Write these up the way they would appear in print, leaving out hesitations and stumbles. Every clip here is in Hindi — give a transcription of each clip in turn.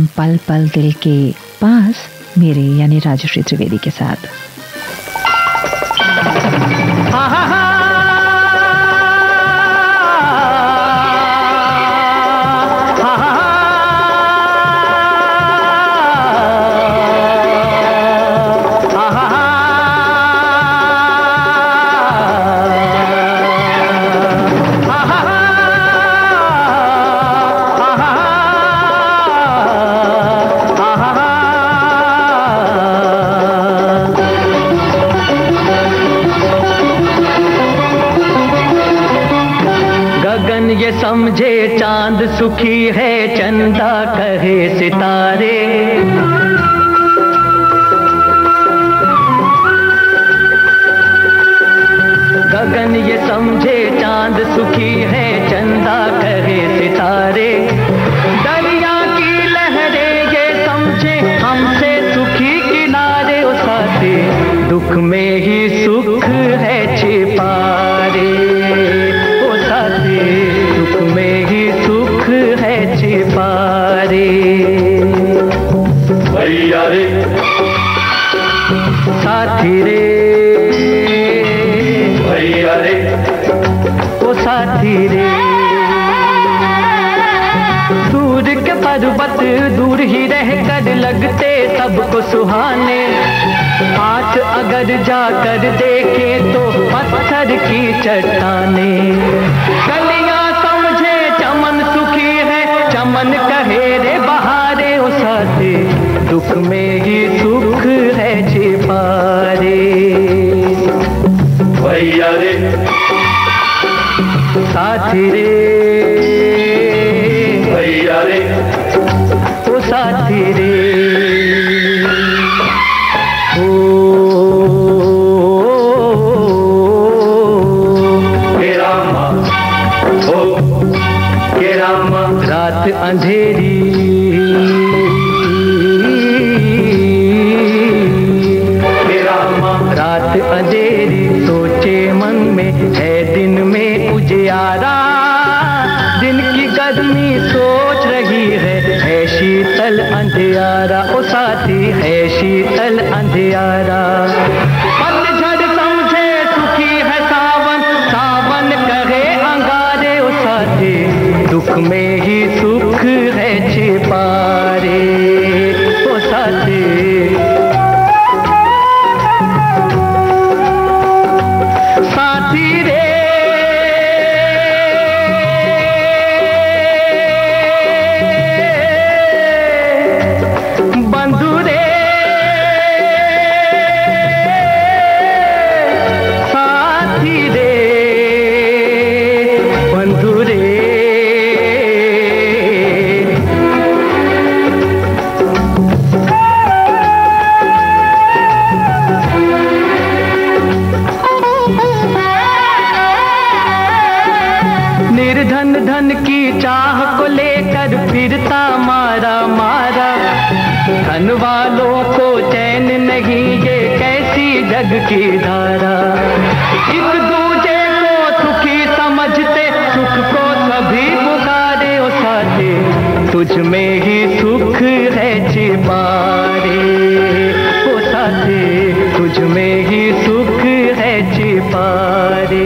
पल पल दिल के पास मेरे यानी राजश्री त्रिवेदी के साथ। समझे चांद सुखी है, चंदा कहे सितारे। गगन ये समझे चांद सुखी है, चंदा कहे सितारे। दरिया की लहरें ये समझे हमसे सुखी किनारे। ओ साथी दुख में ही सुख है छिपा रे। ओ साथी दुख में ही सुख है छिपा रे। भैया रे साथी रे, भैया रे ओ साथी रे। दूर के पर्वत दूर ही रह कर लगते सबको सुहाने। हाथ अगर जाकर देखे तो पत्थर की चट्टाने। गलियां समझे चमन सुखी है, चमन कहे रे बहारे। ओ साथी दुख में ही सुख है छिपा रे। भैया रे साथी रे, भैया रे ओ साथी रे। रात अंधेरी रात अंधेरी सोचे मन में है दिन में उजियारा। दिन की गर्मी सोच रही है शीतल अंधियारा। ओ साथी है शीतल अंधियारा। पतझड़ समझे सुखी है सावन, सावन कहे अंगारे। ओ साथी दुख में ही सुख है छिपा रे। ओ साथी साथी रे बंधु रे साथी रे बंधु रे। निर्धन धन की चाह को लेकर फिरता मारा मारा। धन वालों को चैन नहीं, ये कैसी जग की धारा। एक दूजे को सुखी समझते सुख को सभी पुकारे। ओ साथी तुझ में ही सुख है छिपा रे। ओ साथी तुझ में ही सुख है छिपा रे।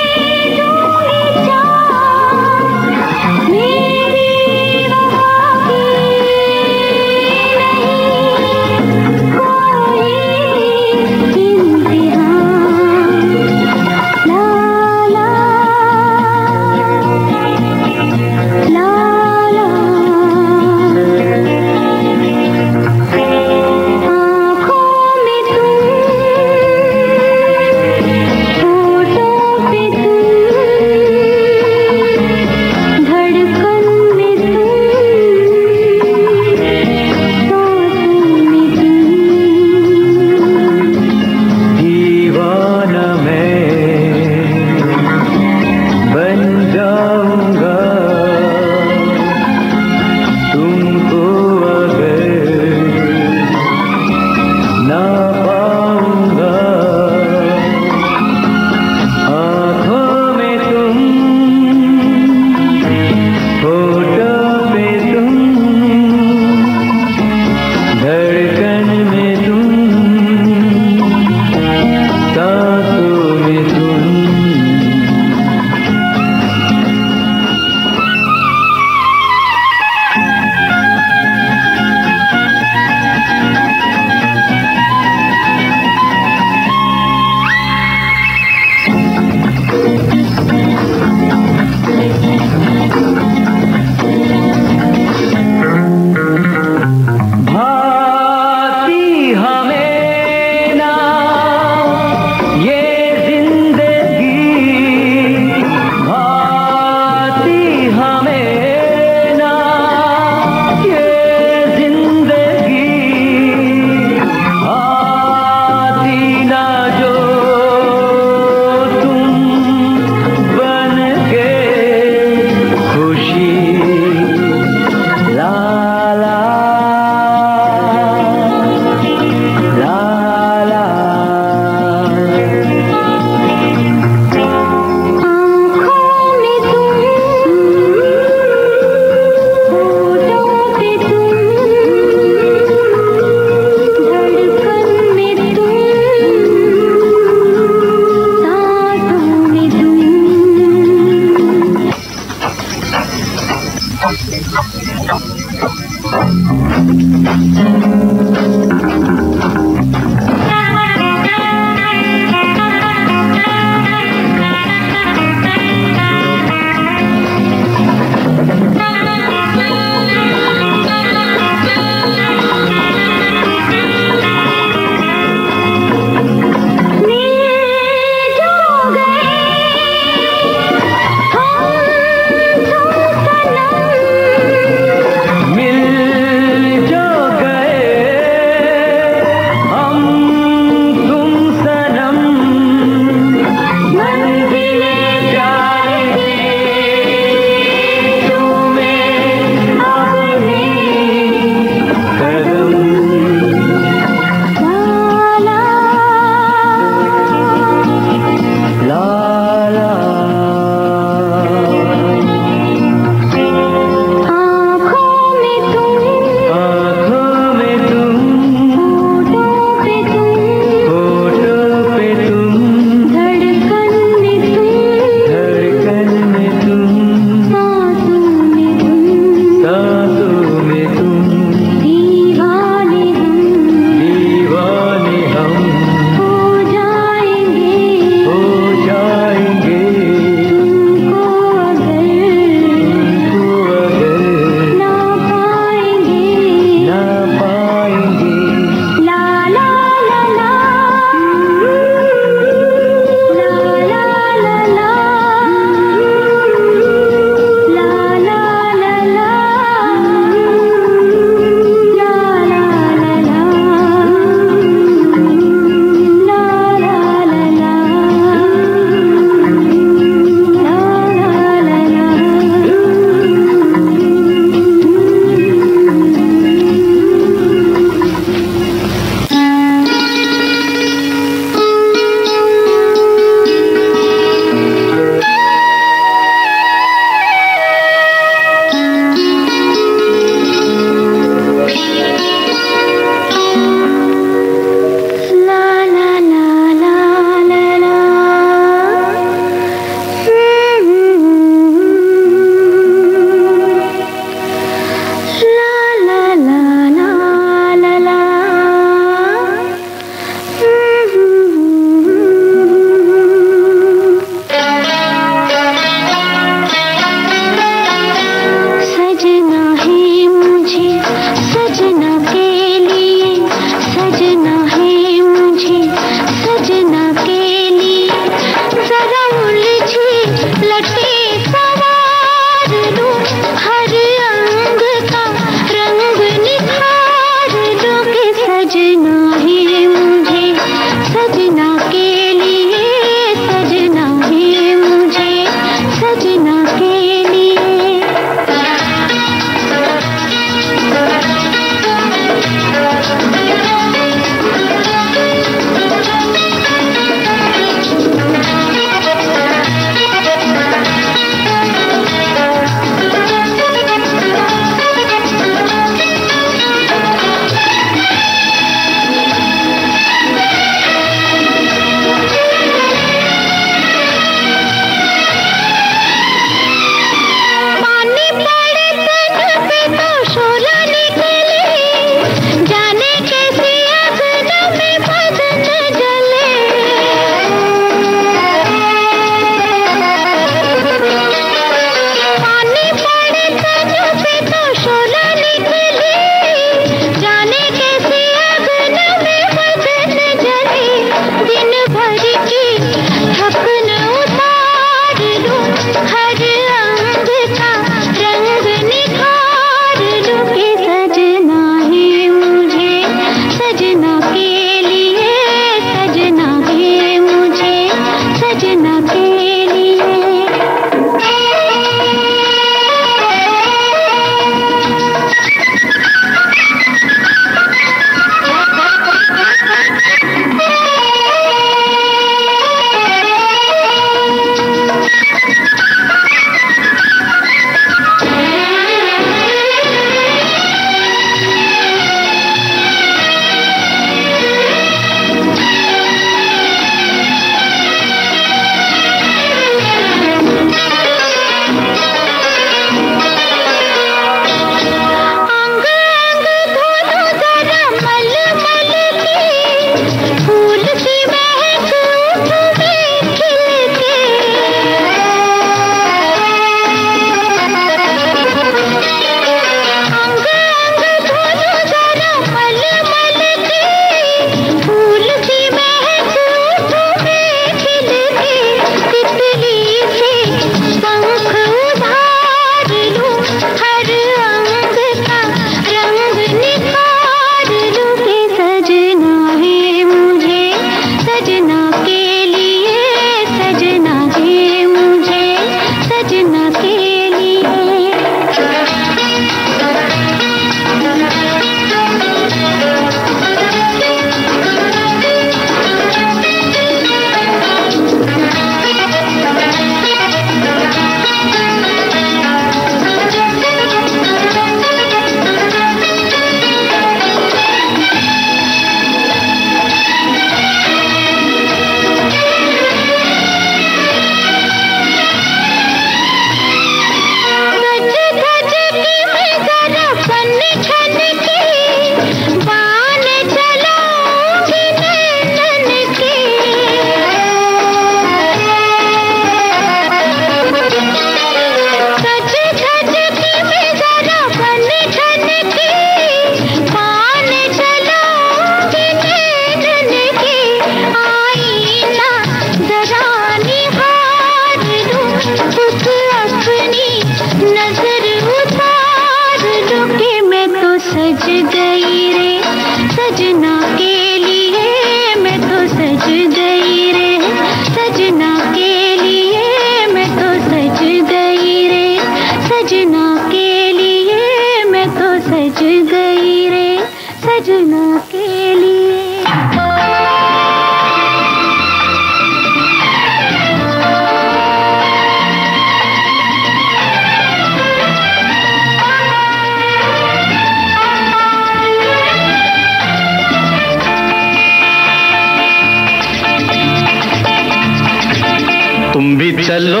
चलो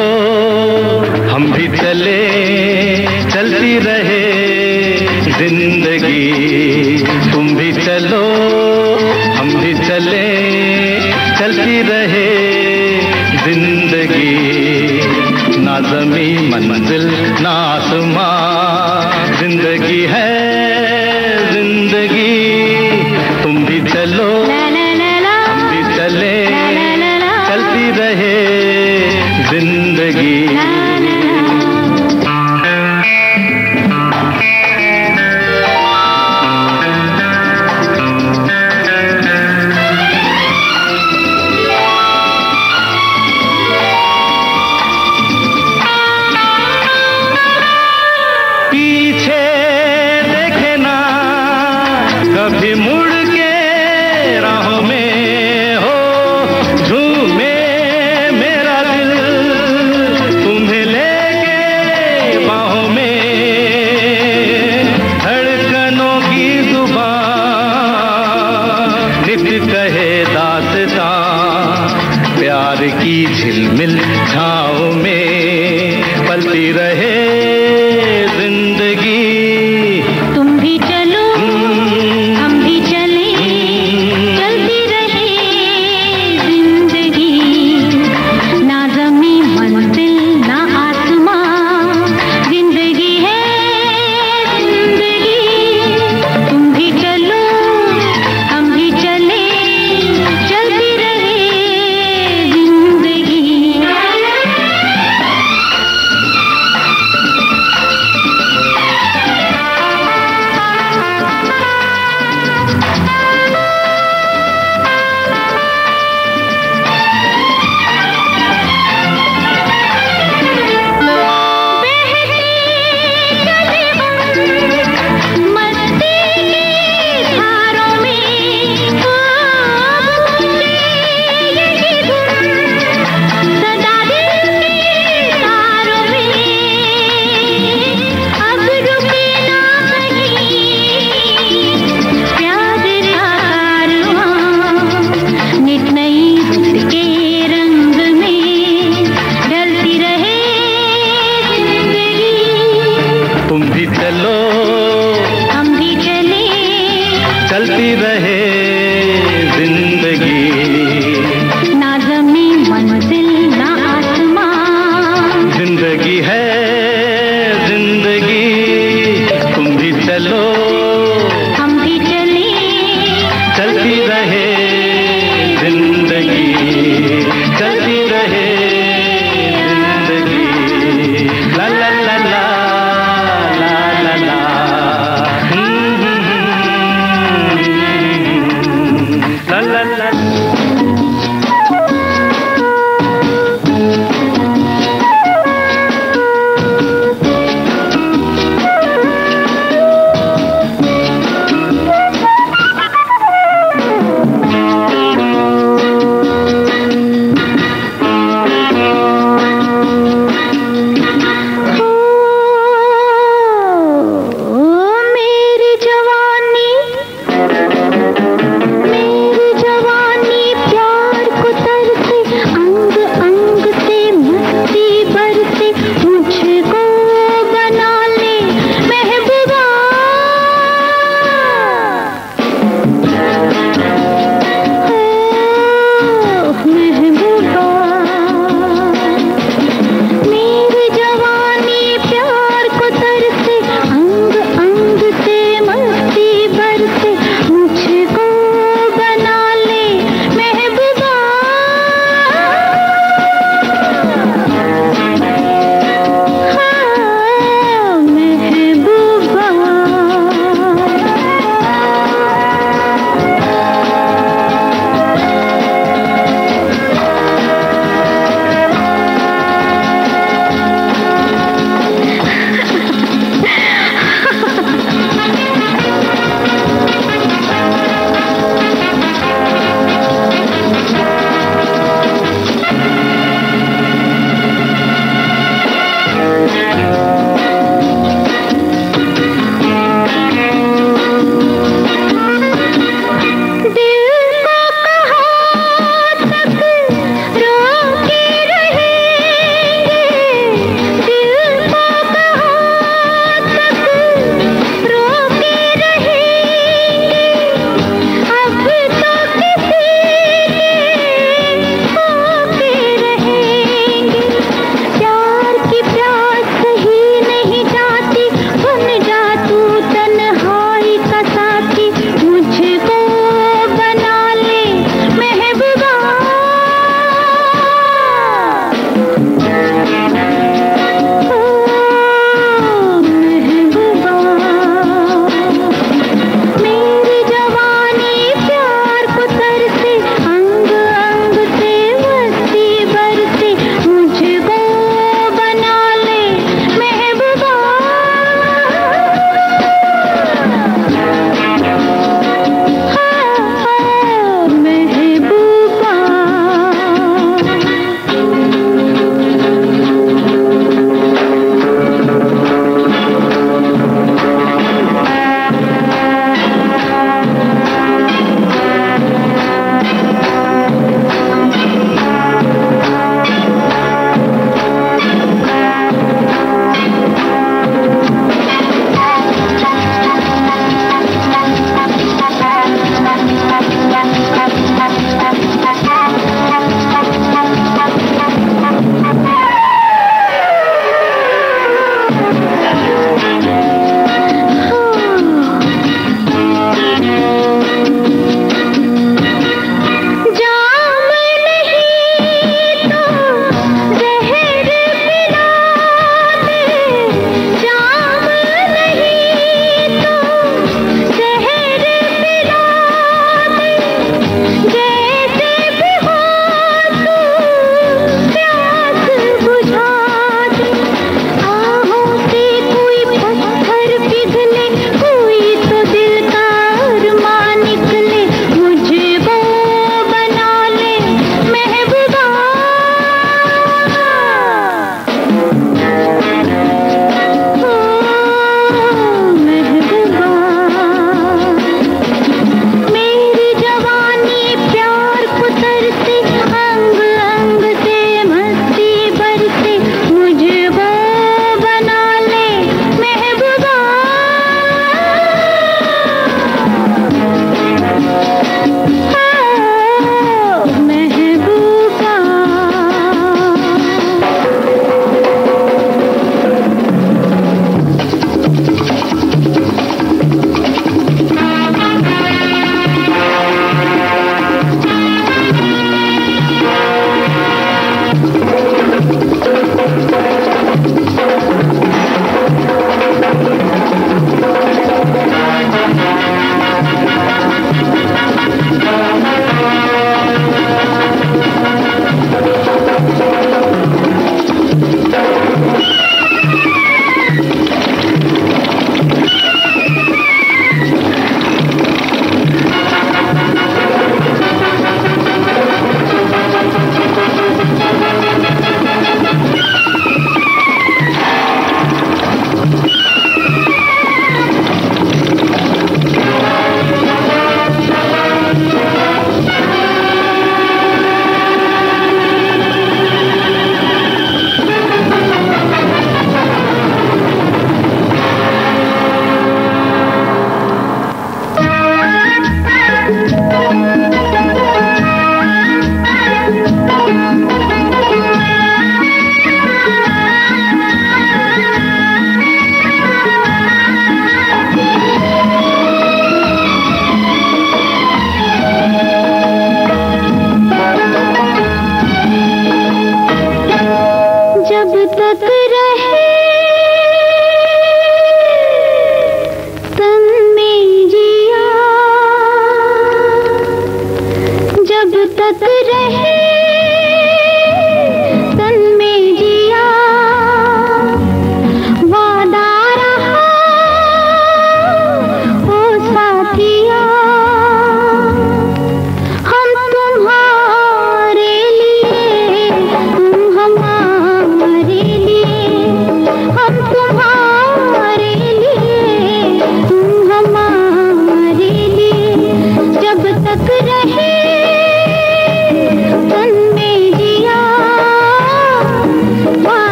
हम भी चले, चलती रहे जिंदगी। तुम भी चलो हम भी चले, चलती रहे जिंदगी। ना ज़मीं मंजिल ना आसमां, जिंदगी है जिंदगी। तुम भी चलो हम भी चले, चलती रहे जिंदगी। झिलमिल छाँव में पलती रहे जिंदगी। तुम भी चलो हम भी चले, चलती रहे जिंदगी। ना ज़मीं मंजिल ना आसमां, जिंदगी है जिंदगी। तुम भी चलो हम भी चले, चलती रहे जिंदगी। तुम भी चलो हम भी चले, चलती रहे जिंदगी। ना ज़मीं मंजिल ना आसमां, जिंदगी है जिंदगी। तुम भी चलो हम भी चले, चलती रहे जिंदगी, चलती रहे जिंदगी। ला ला ला ला ला ला ला।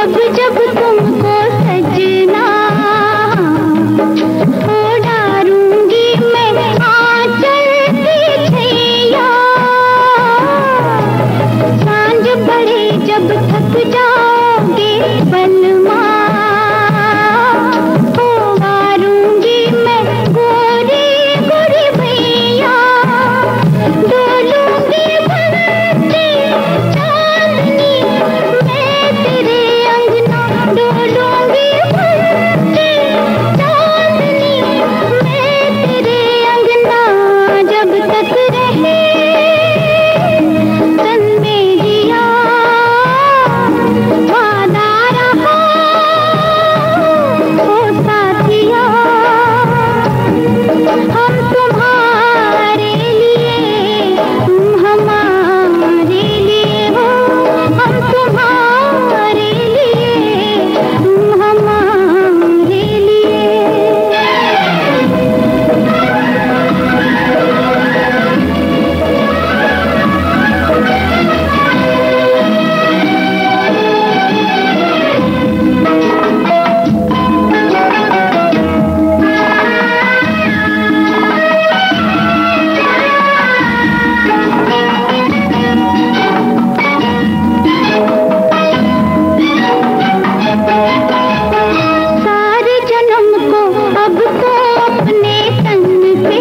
जब जब तुमको सजना डारूंगी मैं आंचल की छैया। सांझ पड़े जब थक जाओगे बलमा वारूंगी मैं गोरी गोरी भैया। डोलूंगी बनती चांदनी मैं तेरे अंगना। डोलूंगी बनती चांदनी मैं तेरे अंगना। जब तक रहे तन में जिया वादा रहा ओ साथिया। हम तुम्हारे लिए तुम हमारे लिए हो। हम तुम्हारे लिए तुम हमारे लिए। सारे जन्म को अब तो अपने तन पे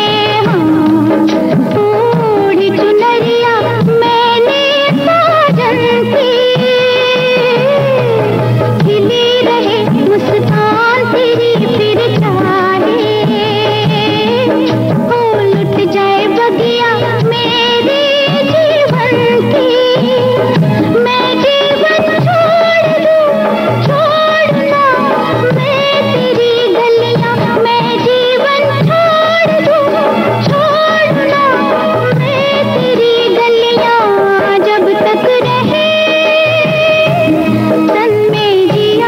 थोड़ी चुनरिया मैंने साजन की। खिली रहे मुस्कान तेरी फिर चाहे हो लुट जाए बगिया मेरे जीवन की। मैं जीवन छोड़ दूं छोड़ना मैं तेरी गलियां। मैं जीवन छोड़ दूं छोड़ना मैं तेरी गलियां। जब तक रहे तन में जिया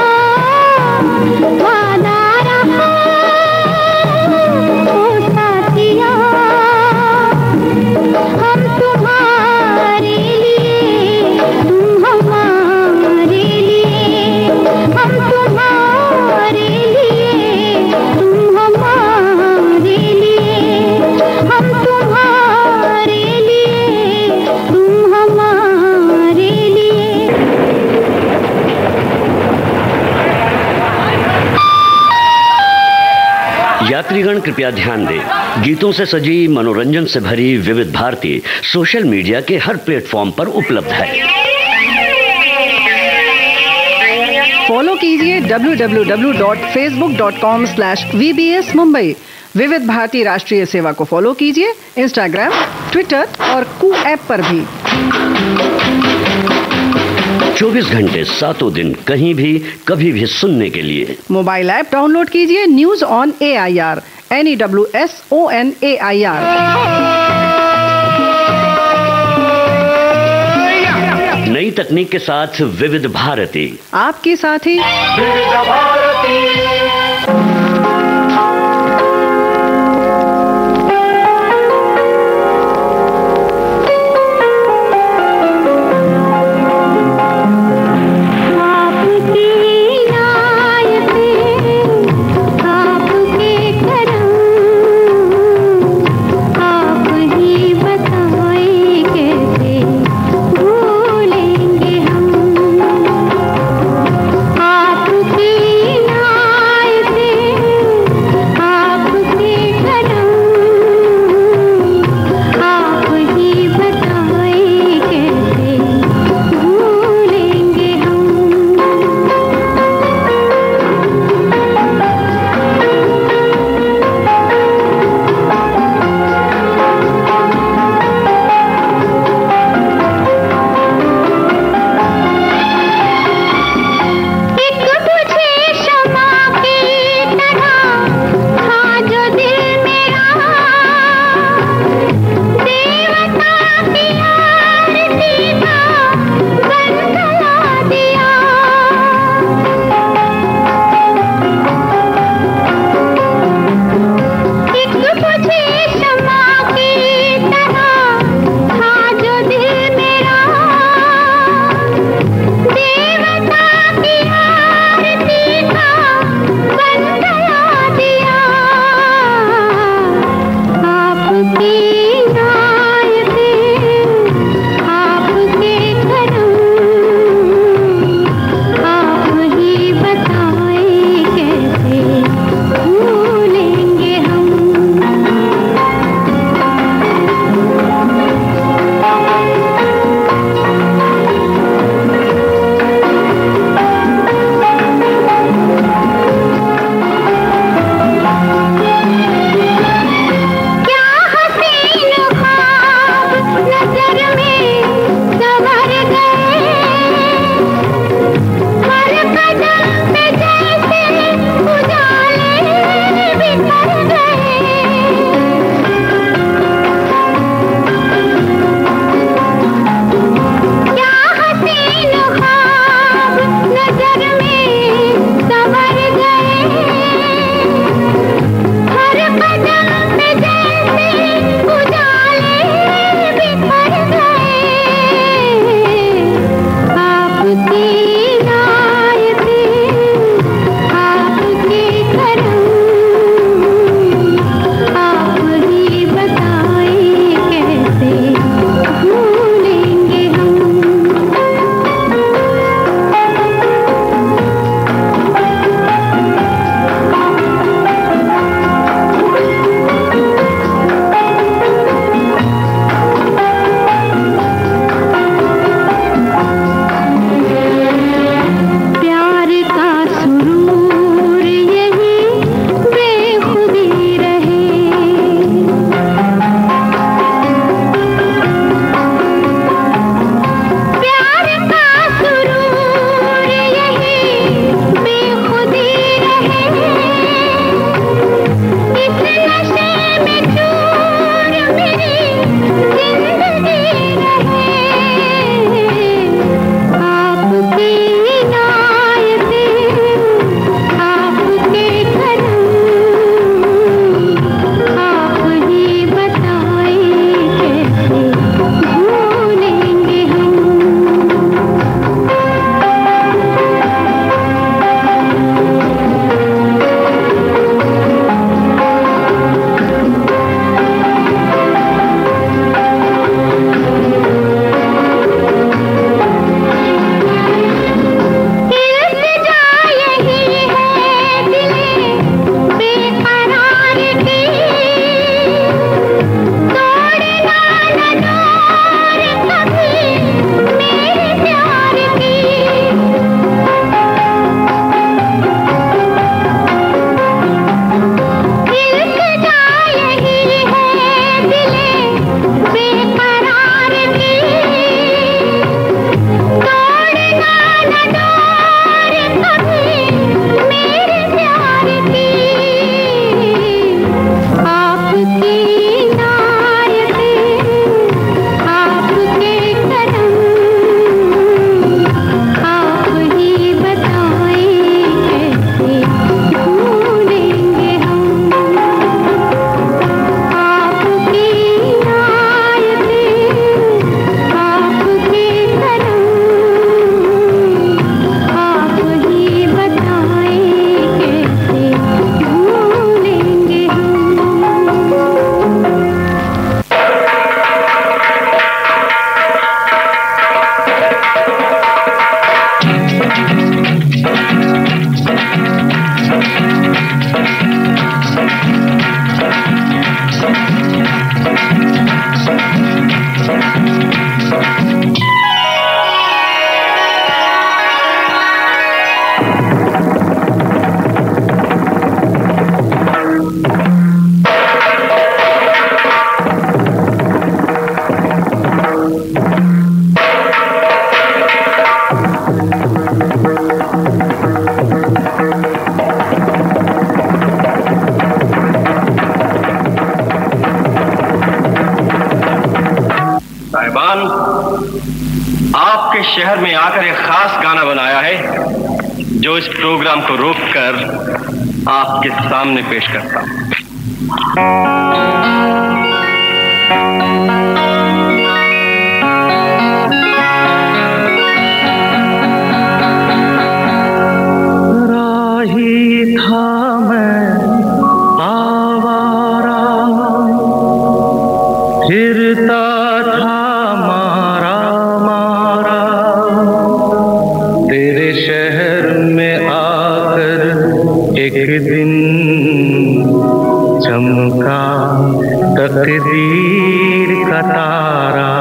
वादा रहा ओ साथिया। हम तुम्हारे लिए तुम हमारे लिए। हम तुम्हारे लिए तुम हमारे लिए। हम तुम्हारे लिए तुम हमारे लिए। यात्रीगण कृपया ध्यान दें, गीतों से सजी मनोरंजन से भरी विविध भारती सोशल मीडिया के हर प्लेटफॉर्म पर उपलब्ध है। फॉलो कीजिए www.facebook.com/VBS मुंबई। विविध भारती राष्ट्रीय सेवा को फॉलो कीजिए इंस्टाग्राम, ट्विटर और कू ऐप पर भी। 24 घंटे 7 दिन कहीं भी कभी भी सुनने के लिए मोबाइल ऐप डाउनलोड कीजिए न्यूज ऑन AIR NEWSONAIR। नई तकनीक के साथ विविध भारती आपके साथी। आपकी खास गाना बनाया है जो इस प्रोग्राम को रोककर आपके सामने पेश करता हूं। राही था मैं आवारा, फिरता था मारा मारा, तेरे शहर में आकर एक दिन चमका तकदीर का तारा।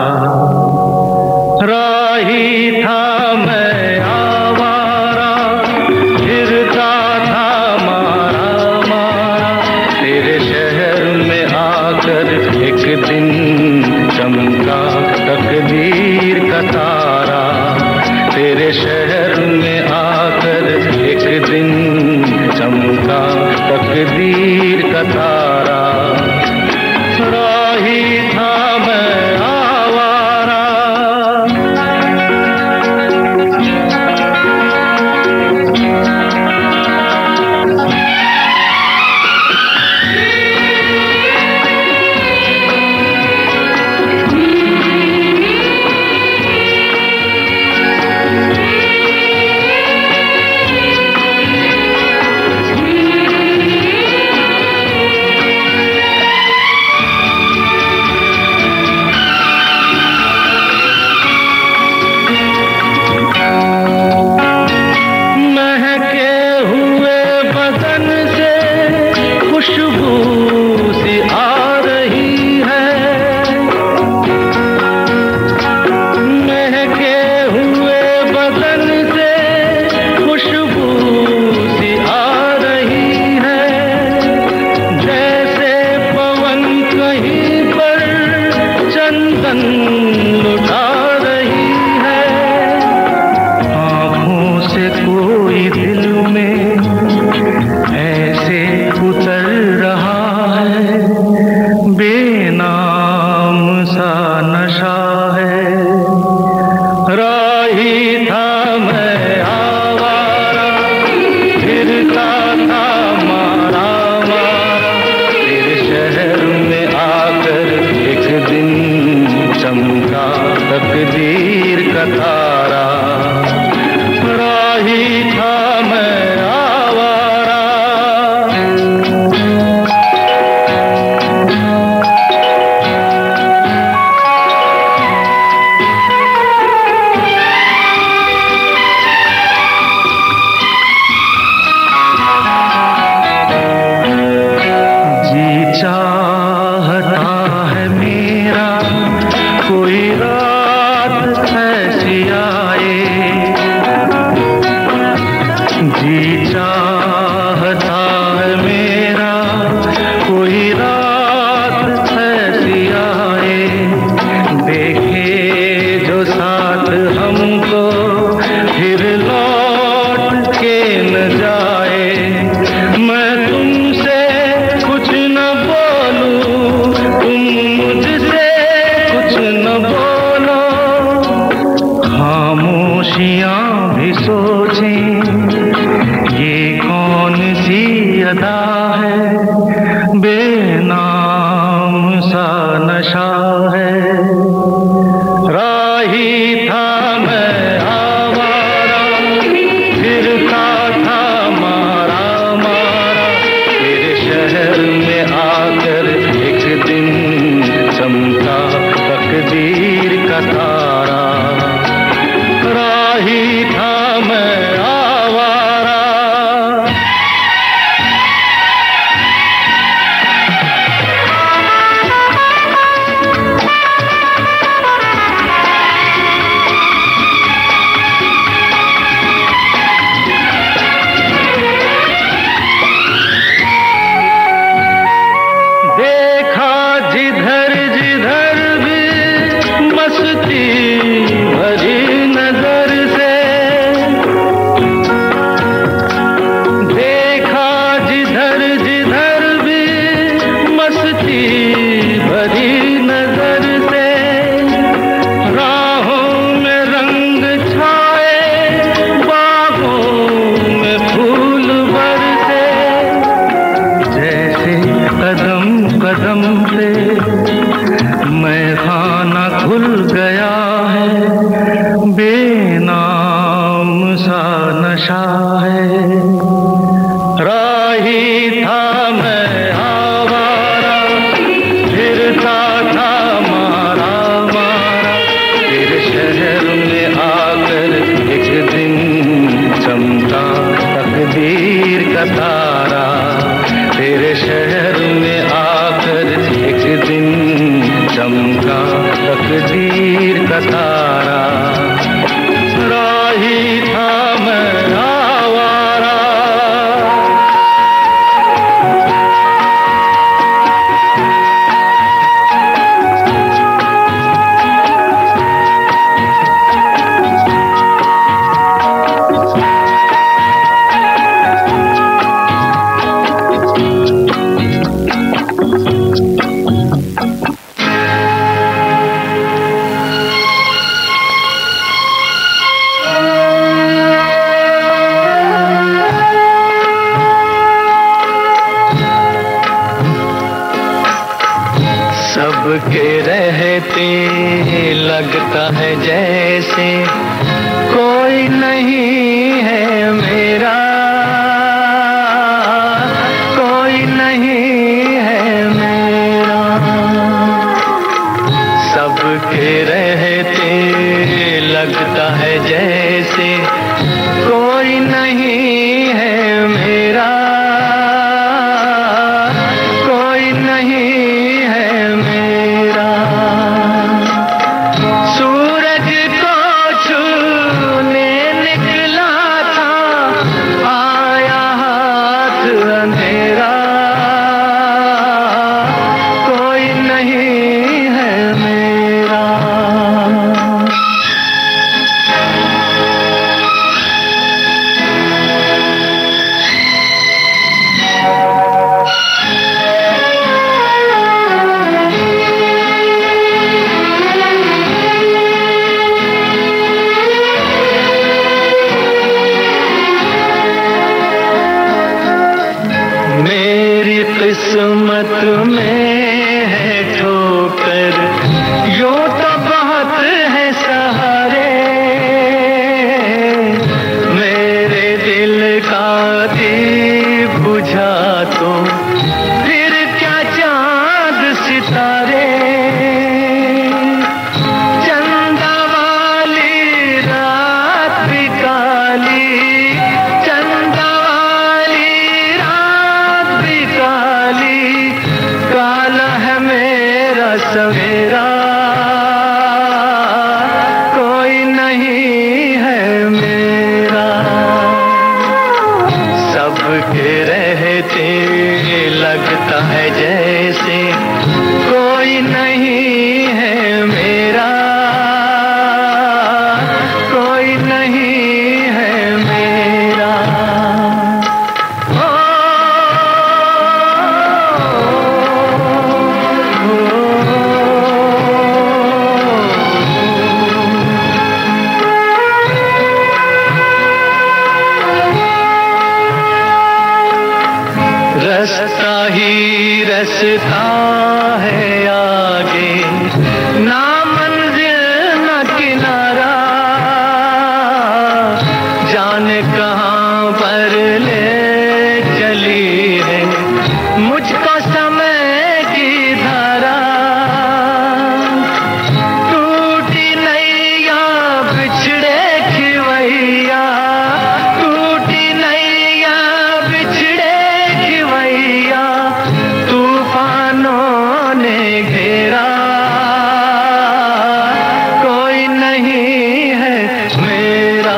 राही था मैं आवारा, फिरता था मारा मारा, तेरे शहर में आकर एक दिन चमका तकदीर का तारा। तेरे शहर में आकर एक दिन चमका तकदीर का तारा। राही था मैं आवारा। नशा है। राही था मैं आवारा, फिरता था मारा मारा, तेरे शहर में आकर एक दिन चमका तकदीर का तारा। तेरे शहर में आकर एक दिन चमका तकदीर का तारा। राही था मैं आवारा। सबके रहते लगता है जैसे कोई नहीं है मेरा, कोई नहीं है मेरा। सबके रहते लगता है जैसे कोई नहीं है मेरा, कोई नहीं है मेरा। सूरज को छूने निकला था, आया हाथ अंधेरा, कोई नहीं है मेरा। मेरी किस्मत में है ठोकर, यूं तो बहुत है सहारे। मेरे दिल का दीप बुझा तो फिर क्या चांद सितारे। चंदा वाली रात भी काली, चंदा वाली रात भी काली, काला है मेरा सवेरा, कोई नहीं है मेरा। सबके रहते लगता है जैसे कोई नहीं है मेरा, कोई नहीं है मेरा। रास्ता ही रास्ता है आगे, ना मंजिल ना किनारा, जाने कहाँ पर ले चली है मुझको समय की धारा। टूटी नैया बिछड़े खिवैया, टूटी नैया बिछड़े खिवैया, तूफानों ने घेरा, कोई नहीं है मेरा।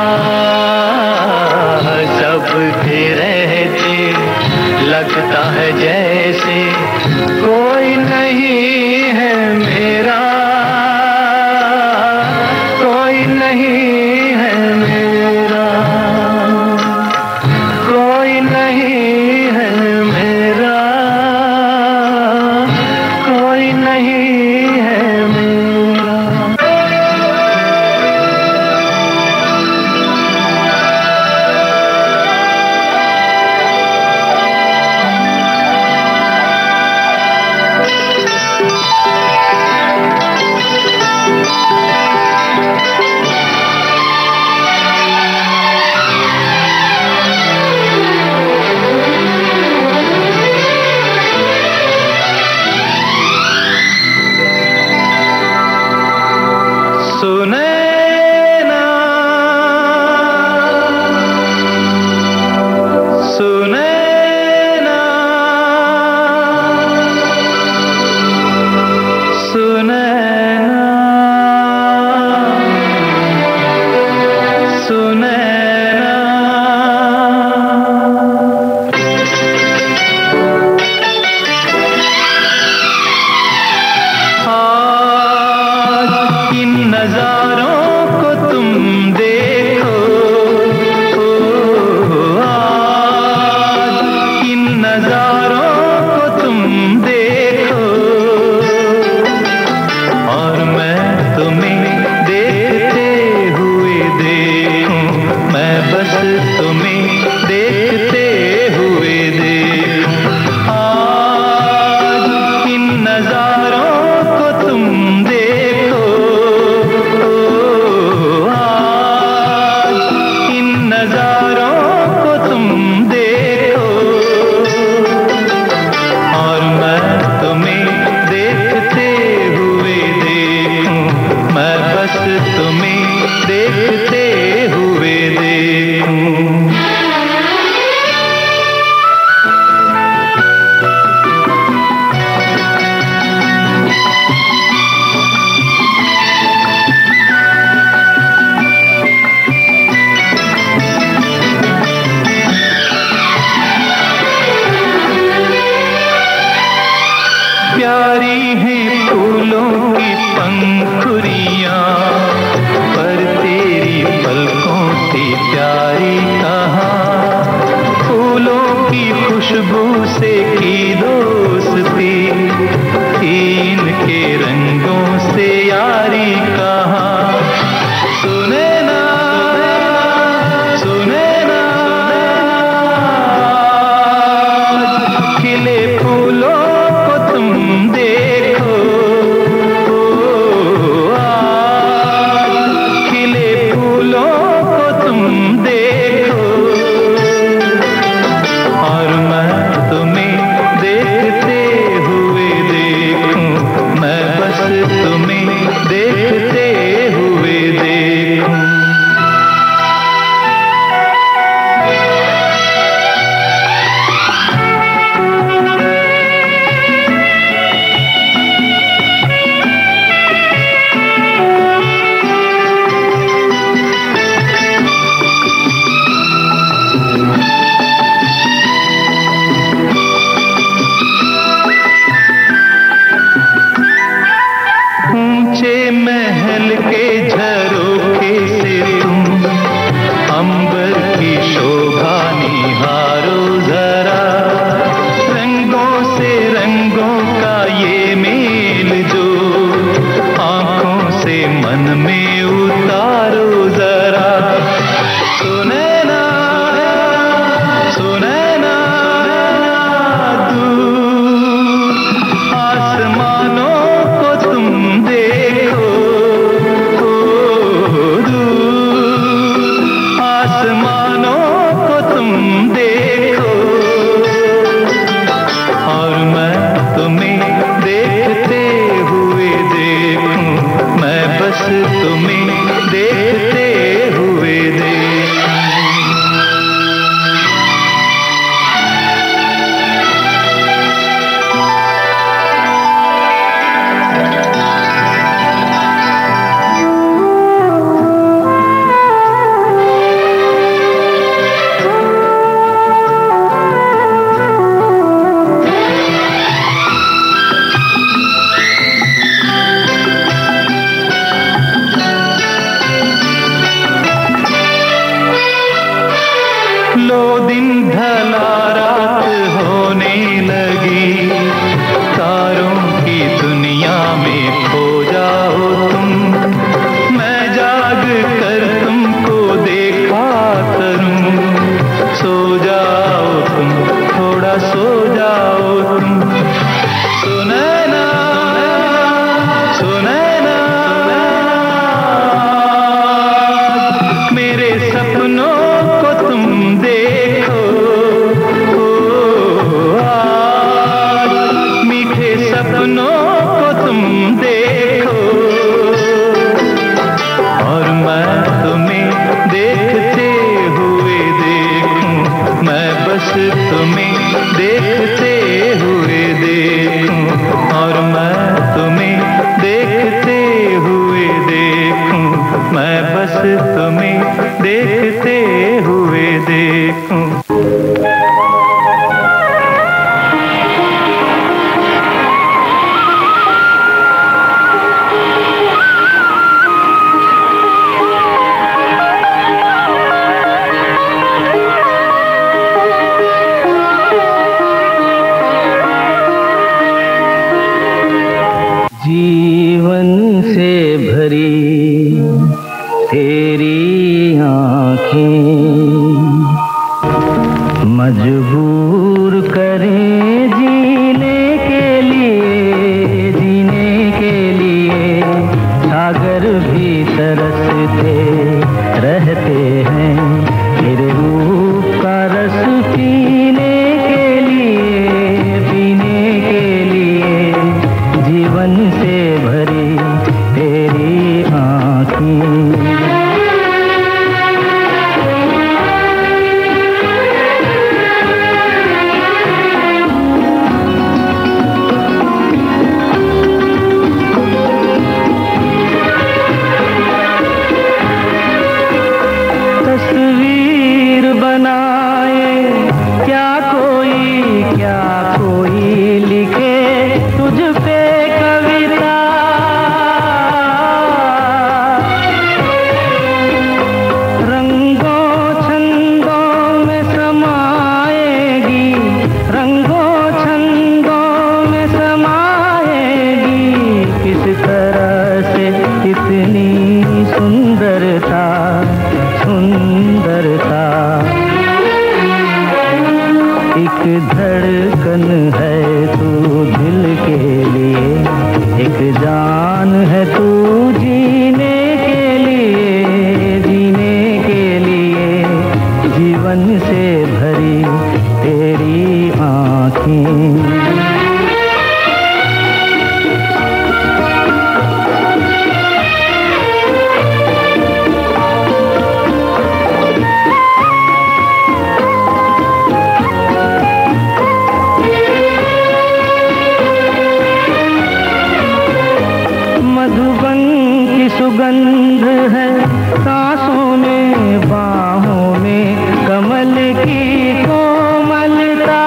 सबके रहते लगता है जैसे कोई नहीं है मेरा, कोई नहीं है मेरा, कोई नहीं है मेरा, कोई नहीं है मेरा। यारी कहाँ, फूलों की खुशबू से की दोस्ती, इनके रंगों से यारी कहाँ। सुने ना, सुने ना, खिले फूलों को तुम देखो, खिले फूलों को तुम देखो, और मैं तुम्हें देखते हुए देखूं, मैं बस तुम्हें देखते हुए देखूं। ऊंचे महल के झरोखे से तुम अंबर की शोभा निहारो जरा, रंगों से रंगों का ये मेल जो आंखों से मन में उतारो जरा। सुने ना, सुने ना, दूर आसमानों को तुम देखो, दूर आसमानों को तुम देखो, और मैं तुम्हें देखते हुए देखूं, मैं बस तुम्हें देखते हुए देखूं। लो दिन ढला रात होने लगी, तारों की दुनिया में खो जाओ तुम, मैं जाग कर तुमको देखा करूं। सो जाओ तुम, थोड़ा सो जाओ तुम। सुने ना, सुने ना, मेरे सपनों को तुम देखो, आज मीठे सपनों को तुम देखो, और मैं तुम्हें देखते हुए देखूं, मैं बस तुम्हें देखते हुए देखूं, और मैं तुम्हें देखते हुए देखूं, मैं बस तुम्हें देखते हुए देखूं। जीवन से भरी तेरी आँखें मजबूर करें जीने के लिए, सागर भी तरसते रहते हैं तेरे रूप का रस पीने के लिए, जीवन से भरी तेरी आँखें। जीवन से भरी तेरी आँखें। सुगंध है सांसों में, बाहों में कमल की कोमलता।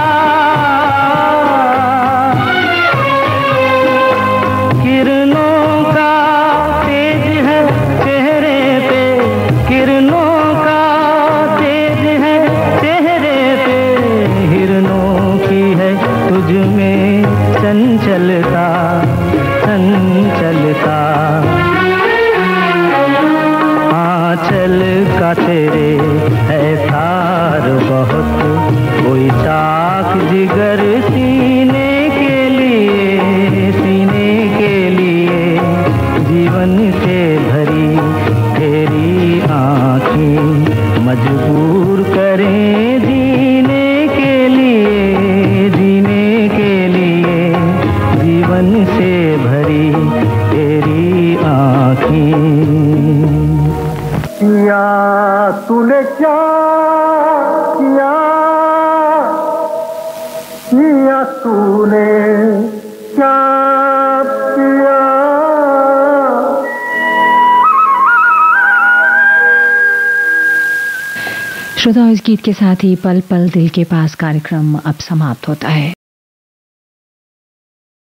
किरणों का तेज है चेहरे पे, किरणों का तेज है चेहरे पे, हिरणों की है तुझ में चंचलता, चंचलता। आंचल का तेरे है तार बहुत, कोई ताक जिगर सीने के लिए, सीने के लिए। जीवन से भरी तेरी आँखें मजबूर करें जीने के लिए, जीने के लिए। जीवन से भरी तेरी आँखें। किया तूने क्या किया, किया तूने क्या किया। श्रोताओं, इस गीत के साथ ही पल पल दिल के पास कार्यक्रम अब समाप्त होता है।